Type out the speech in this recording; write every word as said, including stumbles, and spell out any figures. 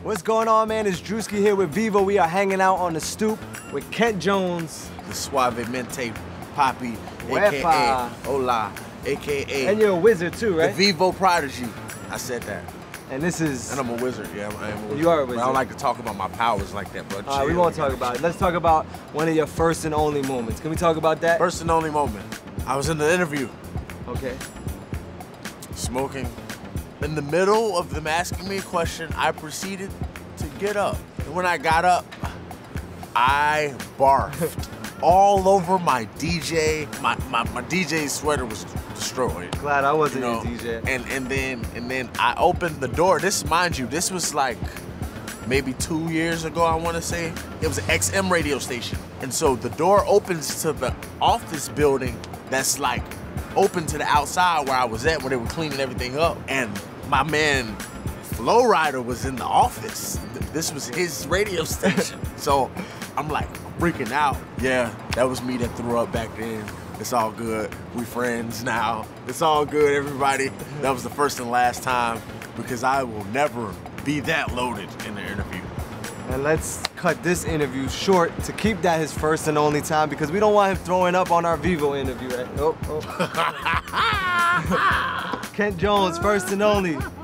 What's going on, man? It's Drewski here with Vivo. We are hanging out on the stoop with Kent Jones. The Suavemente Papi, Wepa. A K A Hola, A K A And you're a wizard too, right? The Vivo Prodigy. I said that. And this is... And I'm a wizard, yeah. I am a wizard. You are a But wizard. I don't like to talk about my powers like that, bro. All right, we won't talk about it. Let's talk about one of your first and only moments. Can we talk about that? First and only moment. I was in the interview. Okay. Smoking. In the middle of them asking me a question, I proceeded to get up. And when I got up, I barfed all over my D J. My, my, my D J sweater was destroyed. Glad I wasn't You know, your D J. And and then and then I opened the door. This, mind you, this was like maybe two years ago, I want to say. It was an X M radio station. And so the door opens to the office building that's like open to the outside where I was at, where they were cleaning everything up. And my man, Flow Rider, was in the office. This was his radio station. So I'm like freaking out. Yeah, that was me that threw up back then. It's all good. We friends now. It's all good, everybody. That was the first and last time, because I will never be that loaded in the interview. And let's cut this interview short to keep that his first and only time, because we don't want him throwing up on our Vivo interview. Right? Oh, oh. Kent Jones, first and only.